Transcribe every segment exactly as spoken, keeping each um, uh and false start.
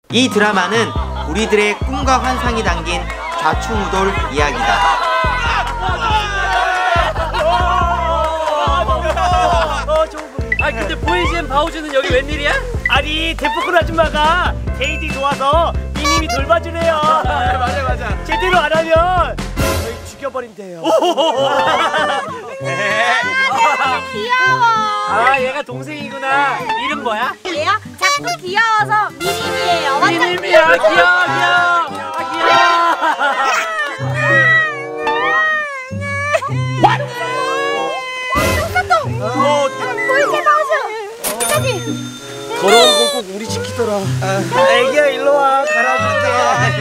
이 드라마는 우리들의 꿈과 환상이 담긴 좌충우돌 이야기다. 아 근데 보이즈앤 바우즈는 여기 웬일이야? 아니 데프콘 아줌마가 데이지 좋아서 미님이 돌봐주래요. 맞아 맞아. 제대로 안 하면 저희 죽여버린대요. 귀여워. 아 얘가 동생이구나. 이름 뭐야? 얘요? 자꾸 귀여워서 미님이에요. 완전 미님이야. 귀여워 귀여워. 아 귀여워. 어, 보이게 나오셔. 저기. 더러운 거 꼭 우리 지키더라. 아, 애기야 일로 와. 갈아줄게.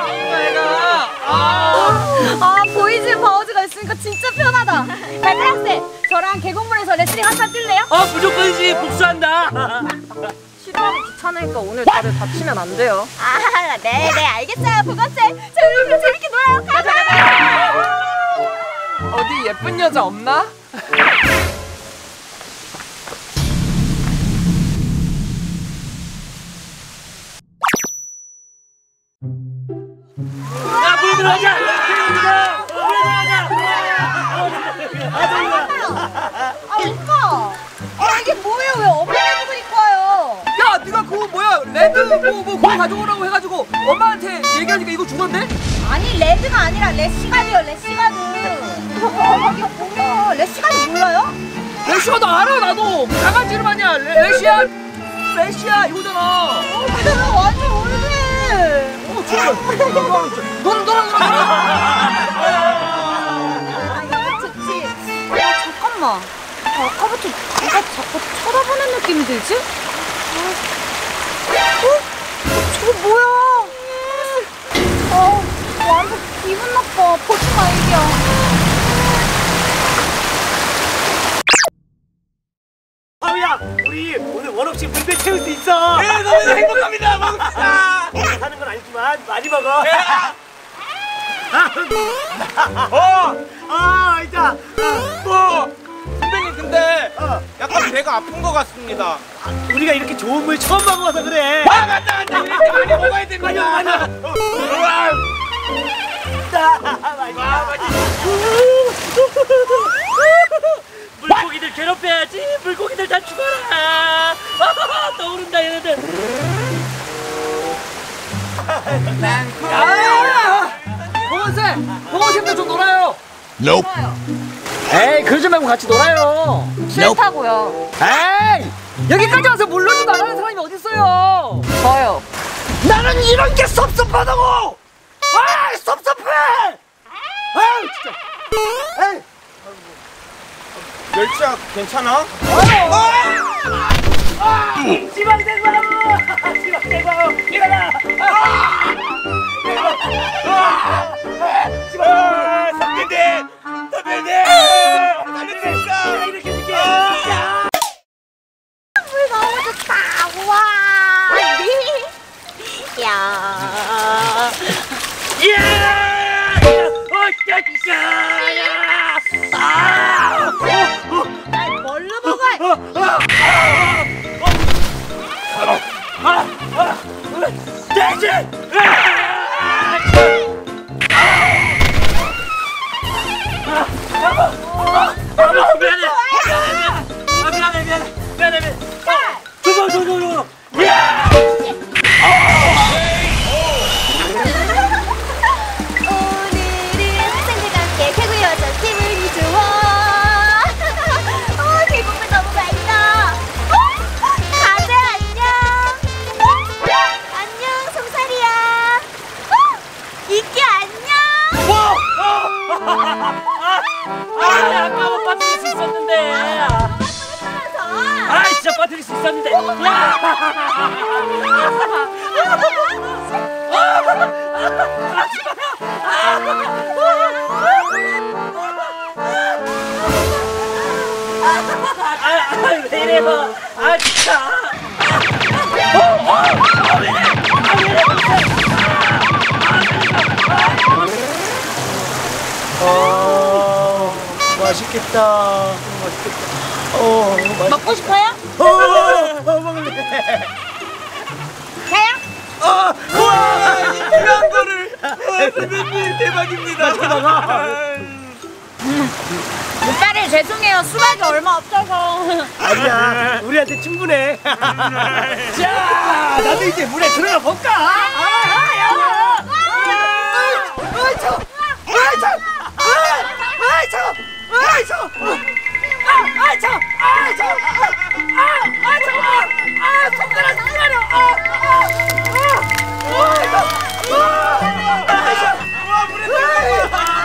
아, 보이즈 바우즈가 있으니까 진짜 편하다. 발가락쌤, 저랑 계곡물에서 레슬링 한판 뛸래요? 어 무조건이지. 복수한다. 싫어하고 귀찮으니까 오늘 다들 다치면 안 돼요. 아, 네, 네, 알겠어요, 보건쌤. 자, 우리 재밌게 놀아요. 가자, 가자. 어디 예쁜 여자 없나? 야 물 들어가자. 물 들어가자. 아, 오빠. 아, 이게 뭐예요? 왜 어머니 입고 와요? 야, 네가 그거 뭐야? 레드 뭐, 뭐 그거 가져오라고 해가지고 엄마한테 얘기하니까 이거 주던데? 아니, 레드가 아니라 레시가드요, 레시가드. 이게 뭐야? 레시가드 몰라요? 레시가 너 알아 나도. 그 강아지 이름 아니야? 레, 레시아 레시아 이거잖아. 어, 근데 나 완전 모르네. 어, 진짜. 너는 너랑 너랑 아, 이거 좋지. 아, 잠깐만. 아, 아까부터 내가 자꾸 쳐다보는 느낌이 들지? 아, 어? 저거 뭐야? 어, 완전 기분 나빠. 보지 마, 이게. 하우야, 우리 오늘 원 없이 물배 채울 수 있어. 네 너무 행복합니다. 먹읍시다. 내가 사는 건 아니지만 많이 먹어. 어. 아, 이자. 어. 선배님 근데 어. 약간 배가 아픈 것 같습니다. 우리가 이렇게 좋은 물 처음 먹어봐서 그래. 아 맞다 맞다. 이렇게 많이 먹어야 됩니다. 많이 먹어, 우와. 물고기들 괴롭혀야지. 물고기들 다 죽어라. 떠오른다 얘네들. 아! 보건쌤! 보건쌤도 좀 놀아요! 에이 그러지 말고 같이 놀아요. 싫다고요. 에이! 여기까지 와서 물러지도 안 하는 사람이 어딨어요. 저요. 나는 이런 게 섭섭하다고! 아 섭섭해! 아 진짜! 에이! 멸치야 괜찮아? 지방대광! 지방대광! 일어나! 지방대광! 선배님! 선배님! 선배님! 이렇게 줄게! 물 너무 좋다. 우와. 야. 예! 어, 짜짜야! 아! 날 뭘로 먹어? 대신! 미안해! 아 미안해 미안해 미안해 미안해 저거 저거 저거 오늘은 학생들과 함께 계곡에 와서 기분이 좋아. 어, 계곡물 너무 맑다. 어? 가재 안녕. 어? 안녕 송사리야. 어? 이끼 안녕. 아 아까 빠뜨릴 수 있었는데 아 진짜 빠뜨릴 수 있었는데 왜 이래 너 아 진짜 어, 맛있겠다. 맛있겠다. 어, 맛있... 먹고 싶어요? 어, 어, 먹을래. 자요? 어, 대박입니다. 오빠를 죄송해요. 수박이 얼마 없어서. 아니야, 우리한테 충분해. 자, 나도 이제 물에 들어가 볼까? 아, 야! 아이, 저! 아이, 저! 아이, 저! 아이, 저! 아이, 저! 아이, 저! 아이, 저! 아, 손가락 기다려! 아, 아, 아, 아이, 저! 아이, 저! 와, 물에 들어가!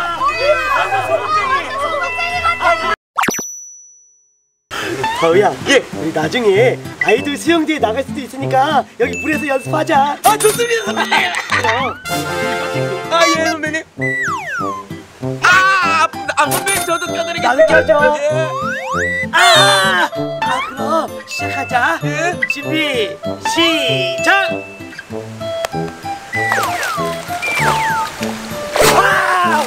다우야, 예, 우리 나중에 아이돌 수영대회 나갈 수도 있으니까 여기 물에서 연습하자. 아, 좋습니다, 선배님. 아, 예, 선배님. 아, 아픕니다. 아, 선배님 저도 껴드리겠습니다. 나도 껴줘. 예. 아, 아, 그럼 시작하자. 예. 준비, 시작. 와우!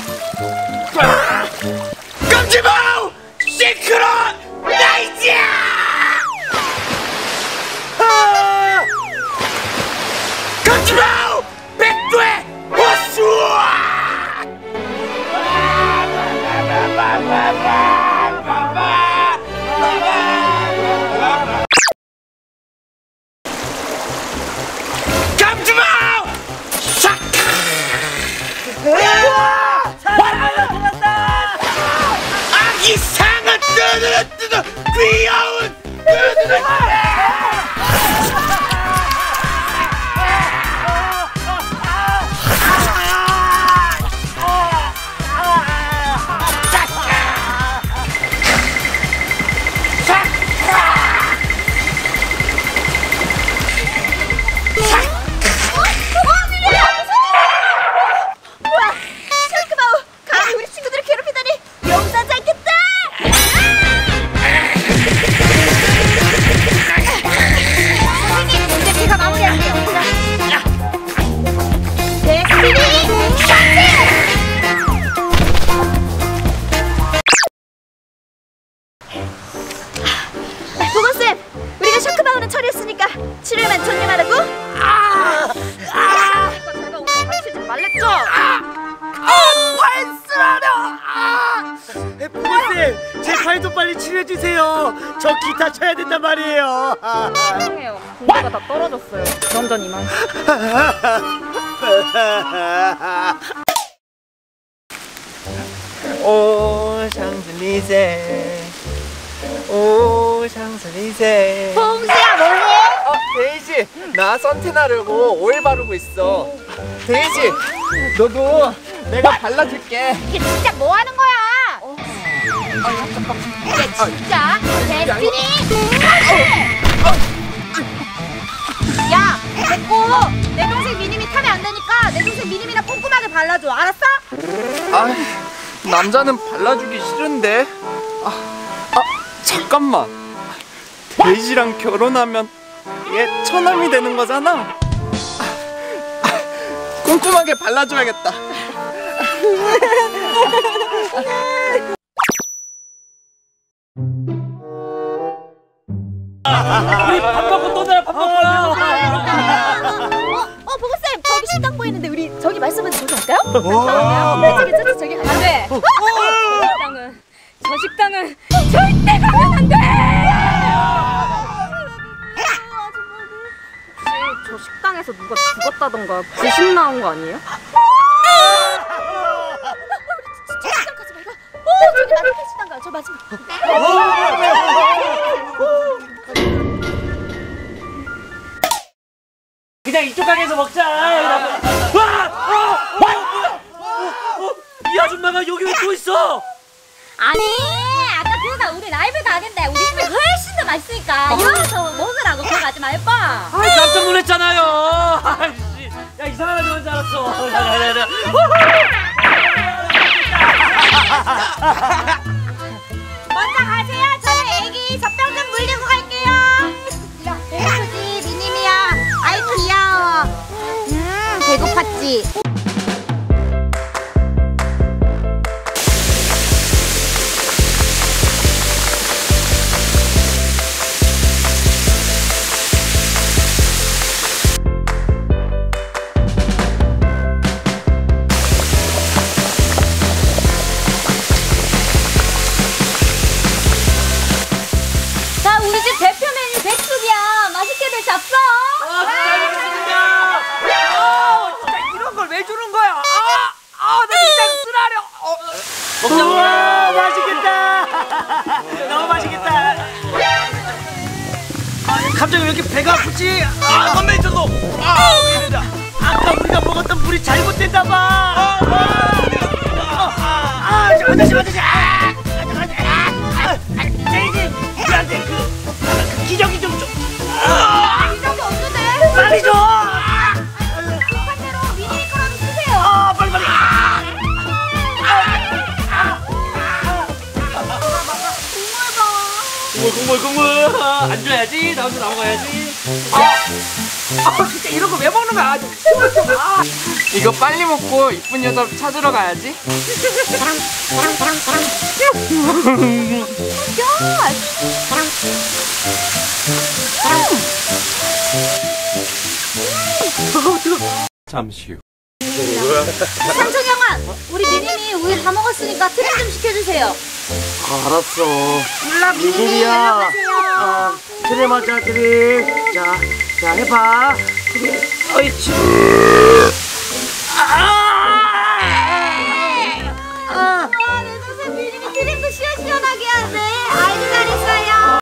깜지마우 시크릿 나이스! 아! 깜지마우 백두의 호수! 깜지마우 샤카! 아기 상어 뜨드러 뜨드 귀여운 뜨드러 뭐야? 샤크바우 감히 우리 친구들을 괴롭히다니 용서하지 않겠다. 선생님, 이제 제가 마무리할게요. 데스티니 샤크! 보건쌤, 우리가 샤크바우는 처리했으니까 치료만 정리하라고? 아! 아! 제가 오늘 다치지 말랬죠? 보건쌤, 제 팔도 빨리 치료해주세요. 저 기타 쳐야 된단 말이에요. 죄송해요. 공부가 다 떨어졌어요. 완전 이만. 오 샹슬리제 오 샹슬리제. 봉수야, 뭐해? 어 데이지, 나 선탠 하려고 오일 바르고 있어. 데이지, 너도 내가 발라줄게. 이게 진짜 뭐 하는 거야? 이게 진짜 데스티니 야, 됐고 내 동생 미님이 타면 안 되니까 내 동생 미님이랑 꼼꼼하게 발라줘. 알았어? 아, 남자는 발라주기 싫은데. 아, 아 잠깐만. 데이지랑 결혼하면 얘 처남이 되는 거잖아. 아, 아, 꼼꼼하게 발라줘야겠다. 우리 밥 먹고 또 놀아. 밥 먹고. 어, 어, 보고쌤, 저기 식당 보이는데 우리 저기 말씀해서 저기 갈까요? 괜찮아요? 저기 저기 저기 가면 돼. 저 식당은 저 식당은 절대 가면 안 돼. 혹시 저 식당에서 누가 죽었다던가 부심 나온 거 아니에요? 저 식당 가지 말고. 어, 저기 마지막 식당 가. 저 마지막. 그냥 이쪽 가게에서 먹자. 와! 어! 어! 어! 이 아줌마가 여기 왜 또 있어? 아니, 아까 그러다 우리 라이브 가겠는데 우리 집이 훨씬 더 맛있으니까 이러면서 먹으라고 그거 가지 말고. 아이, 깜짝 놀랐잖아요. 아이씨, 야 이상한 아줌마인 줄 알았어. 야야야야. 먼저 가세요. 저는 애기 젖병 좀 물리고 갈게요. 야, 배고프지? 미님이야. 아이 귀여워. 음, 배고팠지? 갑자기 왜 이렇게 배가 아프지? 아, 건배 저도. 아, 왜 이러냐? 아까 우리가 먹었던 물이 잘못됐나 봐. 아, 아, 아, 저 아저씨, 아저씨, 아, 아저씨, 아, 제이지, 우리한테 그, 그 기저귀 좀 줘. 기적이 없는데? 빨리 줘. 급한 대로 미니 거라도 쓰세요. 아, 빨리 빨리. 국물 국물 국물. 안 줘야지. 나 혼자 나먹어야지. 아 진짜 이런 거 왜 먹는 거야? 아주 아, 이거 빨리 먹고 이쁜 여자 찾으러 가야지. 잠시 후. 상청형아, 우리 미니니 우유 다 먹었으니까 트림 좀 시켜주세요. 알았어. 몰라, 미니니 미니야. 연락하세요. 아, 트림 하자, 트림. 자, 자, 해봐. 트림. 어이치. 아, 내 선생 미니니 트림도 시원시원하게 하네. 아이고, 잘했어요.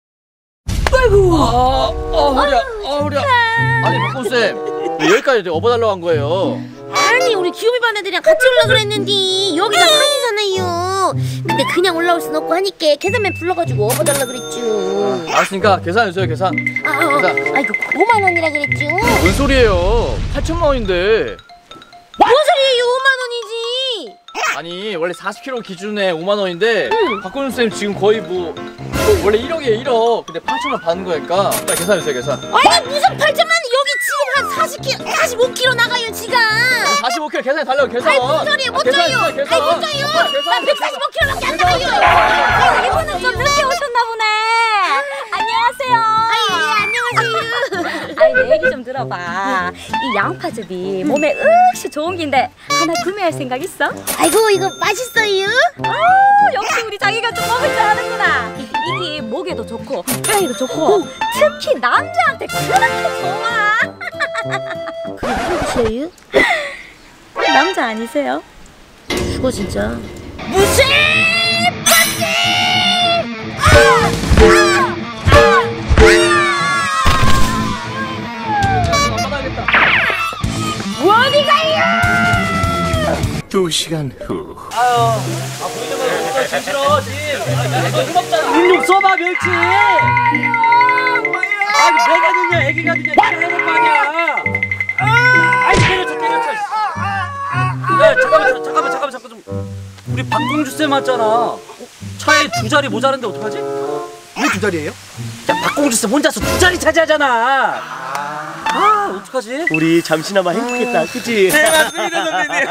아, 아 허리야. 아 허리야. 아니 박군쌤 왜 여기까지 업어달라고 한 거예요? 아니 우리 귀요미 반 애들이랑 같이 올라 그랬는데 여기가 산이잖아요. 근데 그냥 올라올 순 없고 하니까 계산맨 불러가지고 업어달라 그랬죠. 알았으니까 계산해주세요 계산. 아, 아, 계산. 아 이거 오만 원이라 그랬죠. 뭔 소리예요? 팔천만 원인데. 뭔 소리예요? 오만 원이지. 아니 원래 사십 킬로그램 기준에 오만 원인데 박군쌤 지금 거의 뭐 원래 일억에 일억 근데 팔천만 받는 거니까 빨리 계산해주세요 계산. 아니 무슨 팔천만 원. 여기 지금 한 사십 킬로그램 사십오 킬로그램 나가요 지금. 사십오 킬로그램 계산해 달라고 계산. 아이 무슨 소리예요? 못 아, 계산, 줘요. 계산, 아이 못 계산. 줘요. 빨리 계산, 난 계산. 백사십오 킬로그램밖에 안 나가요. 이분은 좀 늦게 오셨나 보네. 안녕하세요. 아이 안녕하세요. 아니 내 얘기 좀 들어봐. 이 양파즙이 몸에 으시 좋은 긴데 하나 구매할 생각 있어? 아이고 이거 맛있어요. 아 역시 우리 자기가 좀 먹을 줄 아는구나. 이게 목에도 좋고 뼈에도 좋고 특히 남자한테 그렇게 좋아. 그게 무엇이에요? 남자 아니세요? 죽어 진짜. 무슨 어디 가요? 두 시간 후. 아, 보이자마자 없어. 짐 싫어, 짐. 아, 이거 무겁잖아. 일육 써봐, 멸치. 아니, 내가 듣냐, 애기가 듣냐. 내가 해볼 거 아니야. 아이, 때려쳐, 때려쳐. 야, 잠깐만, 자, 잠깐만, 잠깐만, 잠깐 좀. 우리 박공주 쌤 왔잖아. 어? 차에 두 자리 모자란데 어떡하지? 왜 두 자리예요? 야, 박공주 쌤 혼자서 두 자리 차지하잖아. 아, 어떡하지? 우리 잠시나마 행복했다, 그치? 네 맞습니다 선생님.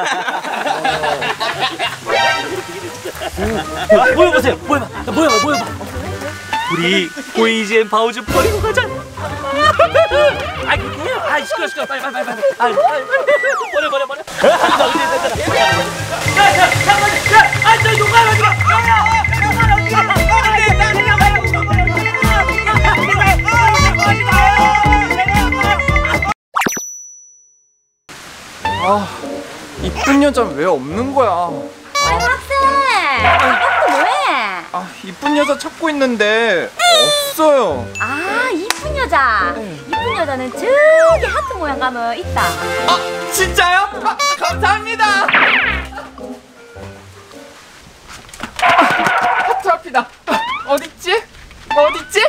야, 모여보세요. 모여봐. 야, 모여봐, 모여봐. 우리 보이즈앤 바우즈 버리고 가자. 아이, 뭐야? 아이, 시끄러, 시끄러. 빨리, 빨리, 빨리, 빨리. 아이, 아이, 버려, 버려, 버려. 야, 야, 잠깐만. 야, 아, 저 용감 하지 마. 야, 야, 용감 하지 마. 안 돼, 나 그냥 가라고. 아, 이쁜 여자 왜 없는 거야? 아이 학생 아까부터 뭐해? 아, 이쁜 여자 찾고 있는데 없어요. 아 이쁜 여자 이쁜 여자는 저기 하트 모양 가면 있다. 아, 진짜요? 아, 감사합니다. 아, 하트 앞이다. 아, 어딨지? 어딨지?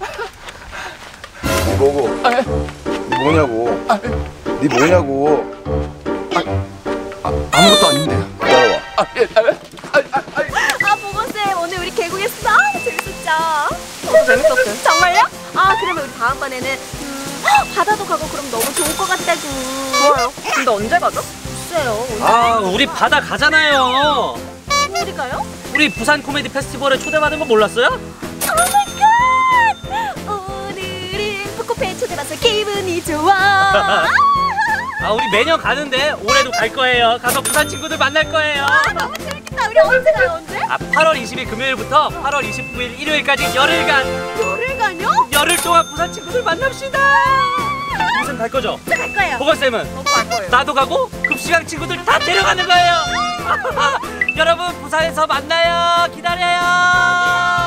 네 뭐고? 아, 네 뭐냐고? 아, 네 뭐냐고? 아무것도 아닌데요. 따라와. 아, 예, 아, 아, 아, 아, 아 보건쌤 오늘 우리 개국했어? 재밌었죠? 너무 재밌었어요. 정말요? 아 그러면 우리 다음번에는 음, 바다도 가고 그럼 너무 좋을 것 같다고. 좋아요. 근데 언제 가죠? 글쎄요. 아, 우리 바다 가잖아요. 어디 가요? 우리 부산 코미디 페스티벌에 초대받은 거 몰랐어요? 오마이갓! 오늘은 푸코페에 초대받아서 기분이 좋아. 아, 우리 매년 가는데 올해도 갈 거예요. 가서 부산 친구들 만날 거예요. 아, 너무 재밌겠다. 우리 언제 가요? 언제? 아, 팔월 이십일 금요일부터 팔월 이십구일 일요일까지 열흘간 열흘간요? 열흘 동안 부산 친구들 만납시다. 무슨 갈 거죠? 갈 거예요. 보건쌤은? 저도 갈 거예요. 나도 가고 급식왕 친구들 다 데려가는 거예요. 여러분 부산에서 만나요. 기다려요.